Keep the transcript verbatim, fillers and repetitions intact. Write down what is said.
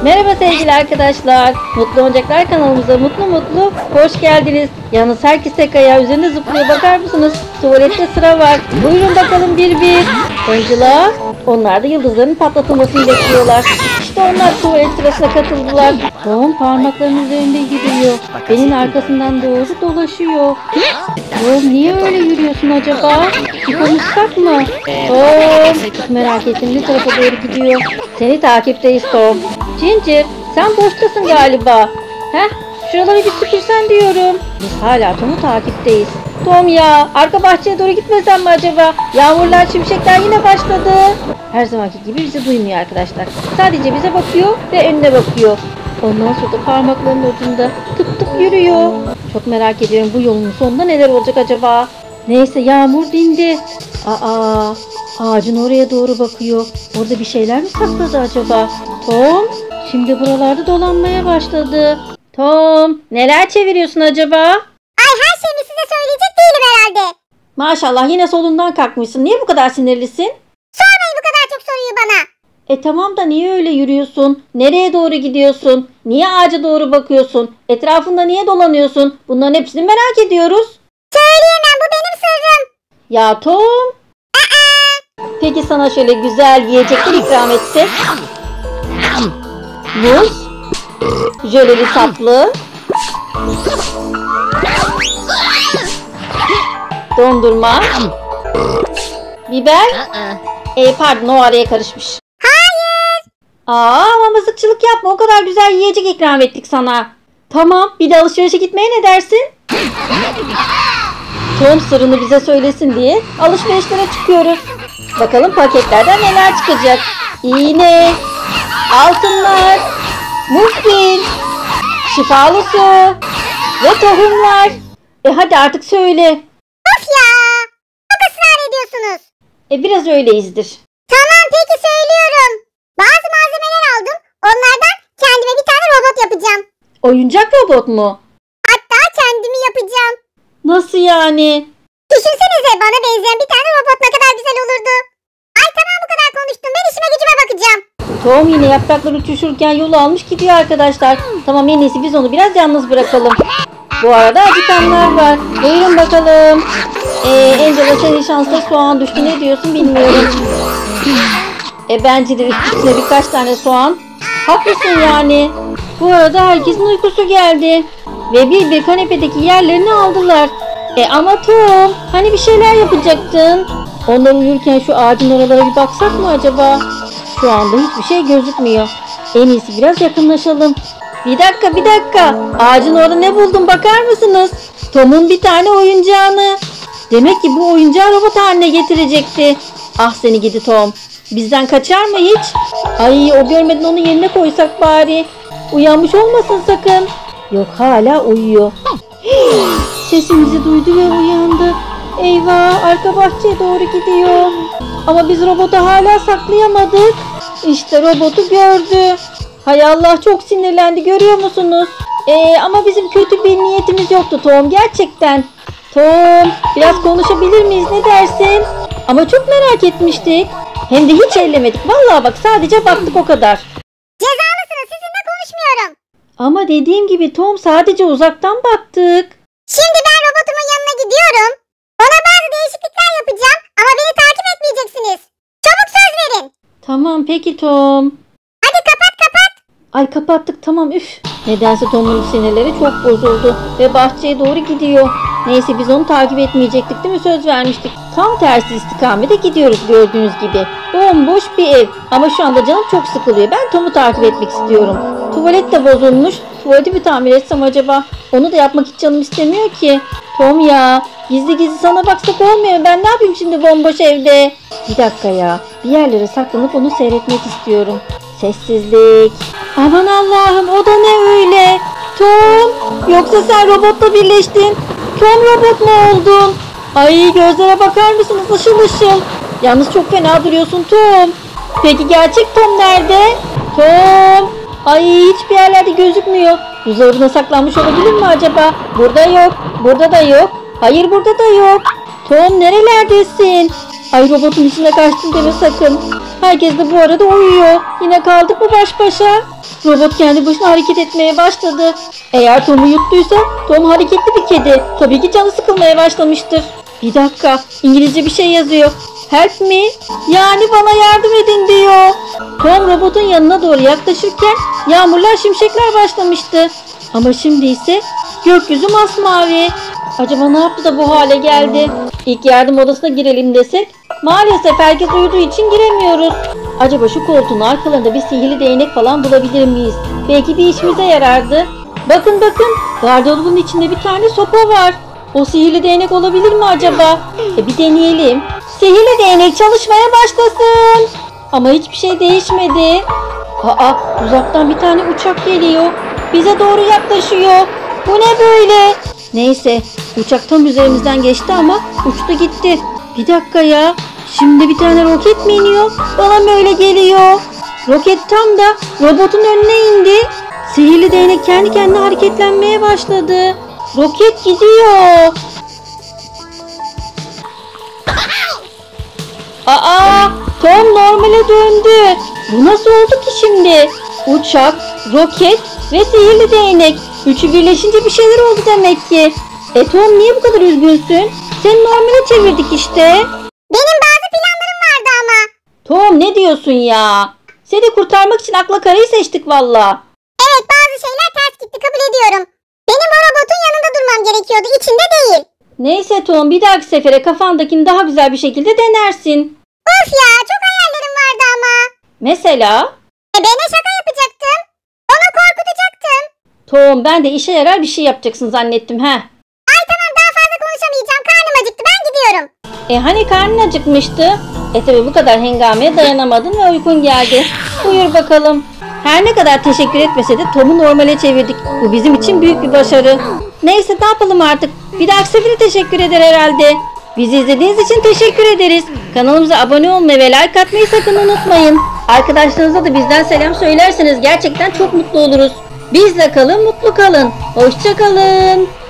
Merhaba sevgili arkadaşlar. Mutlu Oyuncaklar kanalımıza mutlu mutlu hoş geldiniz. Yalnız herkes tek ayağı üzerinde zıplıyor. Bakar mısınız? Tuvalette sıra var. Buyurun bakalım bir bir. Oyuncular, onlar da yıldızların patlatılmasını bekliyorlar. İşte onlar tuvalet sırasına katıldılar. Tom parmaklarının üzerinde yürüyor. Benim arkasından doğru dolaşıyor. Tom niye öyle yürüyorsun acaba? Bir konuşsak mı? Tom, çok merak ettim, ne tarafa doğru gidiyor? Seni takipteyiz Tom. Ginger, sen boştasın galiba. Heh, şuraları bir süpürsen diyorum. Biz hala Tom'u takipteyiz. Tom ya, arka bahçeye doğru gitmesen mi acaba? Yağmurlar, şimşekler yine başladı. Her zamanki gibi bizi duymuyor arkadaşlar. Sadece bize bakıyor ve önüne bakıyor. Ondan sonra da parmaklarının ucunda tıp tıp yürüyor. Çok merak ediyorum, bu yolun sonunda neler olacak acaba? Neyse, yağmur dindi. Aa, ağacın oraya doğru bakıyor. Orada bir şeyler mi sakladı acaba? Tom, şimdi buralarda dolanmaya başladı. Tom, neler çeviriyorsun acaba? Ay, her şeyimi size söyleyecek değilim herhalde. Maşallah, yine solundan kalkmışsın. Niye bu kadar sinirlisin? Sormayın bu kadar çok soruyu bana. E tamam da niye öyle yürüyorsun? Nereye doğru gidiyorsun? Niye ağaca doğru bakıyorsun? Etrafında niye dolanıyorsun? Bunların hepsini merak ediyoruz. Söyleyemem, bu benim sırrım. Ya Tom. Aa! Peki sana şöyle güzel yiyecekler ikram etsek? Muz, jöleli tatlı, dondurma, biber. E pardon, o araya karışmış. Hayır. Aa, ama mızıkçılık yapma, o kadar güzel yiyecek ikram ettik sana. Tamam, bir de alışverişe gitmeye ne dersin? Tom sırrını bize söylesin diye alışverişlere çıkıyoruz. Bakalım paketlerden neler çıkacak. İğne, altınlar, muffin, şifalı su ve tohumlar. E hadi artık söyle. Of ya. Çok ısrar ediyorsunuz. E biraz öyleyizdir. Tamam, peki söylüyorum. Bazı malzemeler aldım. Onlardan kendime bir tane robot yapacağım. Oyuncak robot mu? Hatta kendimi yapacağım. Nasıl yani? Düşünsenize, bana benzeyen bir tane robot ne kadar güzel olurdu. Ay tamam, bu kadar konuştum. Ben işime gücüme bakacağım. Tom yine yapraklar uçuşurken yolu almış gidiyor arkadaşlar. Tamam, en iyisi biz onu biraz yalnız bırakalım. Bu arada acıkanlar var. Buyurun bakalım. Ee, Angela, senin şansına soğan düştü. Ne diyorsun bilmiyorum. E bence de üst üstüne birkaç tane soğan. Haklısın yani. Bu arada herkesin uykusu geldi. Ve bir bir kanepedeki yerlerini aldılar. E ama Tom, hani bir şeyler yapacaktın? Onlar uyurken şu ağacın oralara bir baksak mı acaba? Şu anda hiçbir şey gözükmüyor. En iyisi biraz yakınlaşalım. Bir dakika bir dakika. Ağacın orada ne buldum, bakar mısınız? Tom'un bir tane oyuncağını. Demek ki bu oyuncağı robot haline getirecekti. Ah seni gidi Tom. Bizden kaçar mı hiç? Ay, o görmeden onu yerine koysak bari. Uyanmış olmasın sakın. Yok, hala uyuyor. Sesimizi duydu ve uyandı. Eyvah, arka bahçeye doğru gidiyor. Ama biz robotu hala saklayamadık. İşte robotu gördü. Hay Allah, çok sinirlendi, görüyor musunuz? Ee, ama bizim kötü bir niyetimiz yoktu Tom, gerçekten. Tom, biraz konuşabilir miyiz, ne dersin? Ama çok merak etmiştik. Hem de hiç ellemedik. Vallahi bak, sadece baktık, o kadar. Cezalısınız, sizinle konuşmuyorum. Ama dediğim gibi Tom, sadece uzaktan baktık. Şimdi ben robotumun yanına gidiyorum. Ona bazı değişiklikler yapacağım ama beni takip etmeyeceksiniz. Çabuk söz verin. Tamam peki Tom. Hadi kapat kapat. Ay kapattık, tamam, üf. Nedense Tom'un sinirleri çok bozuldu ve bahçeye doğru gidiyor. Neyse, biz onu takip etmeyecektik değil mi? Söz vermiştik. Tam tersi istikamete gidiyoruz gördüğünüz gibi. Bomboş bir ev ama şu anda canım çok sıkılıyor. Ben Tom'u takip etmek istiyorum. Tuvalet de bozulmuş. Tuvaleti mi tamir etsem acaba? Onu da yapmak hiç canım istemiyor ki. Tom ya, gizli gizli sana baksak olmuyor mu? Ben ne yapayım şimdi bomboş evde? Bir dakika ya. Bir yerlere saklanıp onu seyretmek istiyorum. Sessizlik. Aman Allah'ım, o da ne öyle? Tom, yoksa sen robotla birleştin? Tom robot mu oldun? Ay, gözlere bakar mısınız, ışıl ışıl. Yalnız çok fena duruyorsun Tom. Peki gerçek Tom nerede? Tom. Ay, hiçbir yerlerde gözükmüyor. Buzdolabına saklanmış olabilir mi acaba? Burada yok. Burada da yok. Hayır, burada da yok. Tom, nerelerdesin? Ay, robotun içine kaçtın deme sakın. Herkes de bu arada uyuyor. Yine kaldık mı baş başa? Robot kendi başına hareket etmeye başladı. Eğer Tom'u yuttuysa Tom hareketli bir kedi. Tabii ki canı sıkılmaya başlamıştır. Bir dakika, İngilizce bir şey yazıyor. Help me, yani bana yardım edin diyor. Tom robotun yanına doğru yaklaşırken yağmurlar, şimşekler başlamıştı. Ama şimdi ise gökyüzü masmavi. Acaba ne yaptı da bu hale geldi? İlk yardım odasına girelim desek maalesef herkes uyuduğu için giremiyoruz. Acaba şu koltuğun arkalarında bir sihirli değnek falan bulabilir miyiz? Belki bir işimize yarardı. Bakın bakın, gardırobun içinde bir tane sopa var. O sihirli değnek olabilir mi acaba? E bir deneyelim. Sihirli değnek çalışmaya başlasın. Ama hiçbir şey değişmedi. Aa, uzaktan bir tane uçak geliyor. Bize doğru yaklaşıyor. Bu ne böyle? Neyse, uçak tam üzerimizden geçti ama uçtu gitti. Bir dakika ya. Şimdi bir tane roket mi iniyor? Bana mı öyle geliyor? Roket tam da robotun önüne indi. Sihirli değnek kendi kendine hareketlenmeye başladı. Roket gidiyor. Aa, Tom normale döndü. Bu nasıl oldu ki şimdi? Uçak, roket ve sihirli değnek. Üçü birleşince bir şeyler oldu demek ki. E Tom, niye bu kadar üzgünsün? Seni normale çevirdik işte. Benim bazı planlarım vardı ama. Tom, ne diyorsun ya? Seni kurtarmak için akla karayı seçtik valla. Evet, bazı şeyler ters gitti, kabul ediyorum. Benim o robotun yanında durmam gerekiyordu, içinde değil. Neyse Tom, bir dahaki sefere kafandakini daha güzel bir şekilde denersin. Of ya, çok hayallerim vardı ama. Mesela? E ben de şaka yapacaktım. Onu korkutacaktım. Tom, ben de işe yarar bir şey yapacaksın zannettim he. Ay tamam, daha fazla konuşamayacağım. Karnım acıktı, ben gidiyorum. E hani karnın acıkmıştı? E tabi bu kadar hengameye dayanamadın ve uykun geldi. Buyur bakalım. Her ne kadar teşekkür etmese de Tom'u normale çevirdik. Bu bizim için büyük bir başarı. Neyse, ne yapalım artık? Bir dahaki sefere teşekkür eder herhalde. Bizi izlediğiniz için teşekkür ederiz. Kanalımıza abone olmayı ve like atmayı sakın unutmayın. Arkadaşlarınıza da bizden selam söylerseniz gerçekten çok mutlu oluruz. Bizle kalın, mutlu kalın. Hoşça kalın.